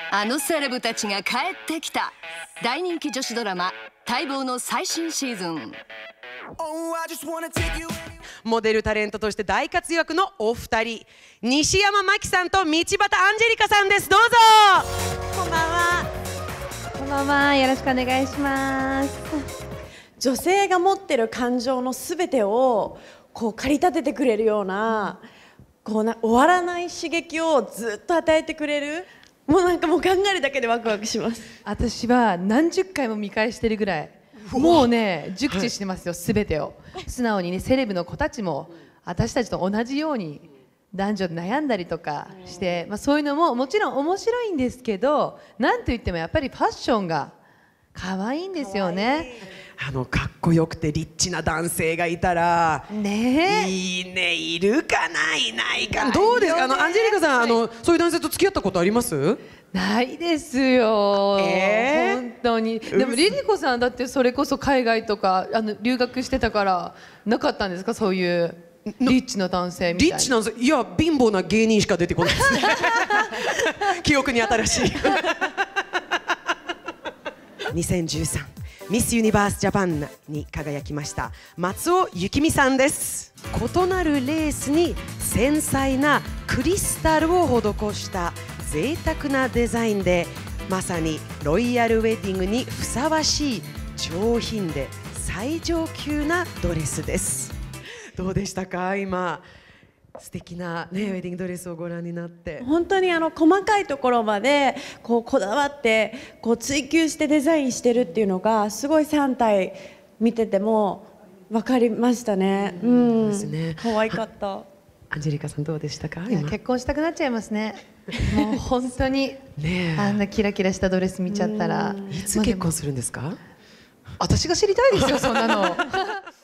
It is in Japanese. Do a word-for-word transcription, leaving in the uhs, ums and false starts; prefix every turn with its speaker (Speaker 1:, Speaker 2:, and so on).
Speaker 1: あのセレブたちが帰ってきた。大人気女子ドラマ待望の最新シーズン。
Speaker 2: モデルタレントとして大活躍のお二人、西山茉希さんと道端アンジェリカさんです。どうぞ。
Speaker 3: こんばんは。
Speaker 4: こんばんは。よろしくお願いします。
Speaker 3: 女性が持ってる感情のすべてをこう駆り立ててくれるような、こうな終わらない刺激をずっと与えてくれる。もうなんかもう考えるだけでワクワクします。
Speaker 4: 私は何十回も見返してるぐらい、もうね熟知してますよ、すべてを。素直にね、セレブの子たちも私たちと同じように男女で悩んだりとかして、まあ、そういうのももちろん面白いんですけど、なんといってもやっぱりファッションが可愛いんですよね。
Speaker 2: あのかっこよくてリッチな男性がいたら
Speaker 4: ねえ、
Speaker 2: いいね。いるかないないか。どうですか、あのアンジェリカさん、あのそういう男性と付き合ったことあります？
Speaker 4: ないですよ、
Speaker 2: えー、
Speaker 4: 本当に。でもリリコさんだってそれこそ海外とかあの留学してたからなかったんですか、そういうリッチな男性みたいな。
Speaker 2: リッチなんです。いや、貧乏な芸人しか出てこないですね記憶に新しいにせんじゅうさんミスユニバースジャパンに輝きました松尾幸美さんです。異なるレースに繊細なクリスタルを施した贅沢なデザインで、まさにロイヤルウェディングにふさわしい上品で最上級なドレスです。どうでしたか、今素敵な、ね、ウェディングドレスをご覧になって。
Speaker 3: 本当にあの細かいところまでこうこだわってこう追求してデザインしてるっていうのがすごいさん体見てても分かりましたね。うん、ですね。可愛かった。
Speaker 2: アンジェリカさんどうでしたか？
Speaker 4: 今結婚したくなっちゃいますね。もう本当にね、あんなキラキラしたドレス見ちゃったら。
Speaker 2: いつ結婚するんですか？
Speaker 4: 私が知りたいですよ、そんなの。